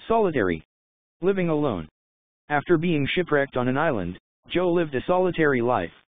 Solitary. Living alone. After being shipwrecked on an island, Joe lived a solitary life.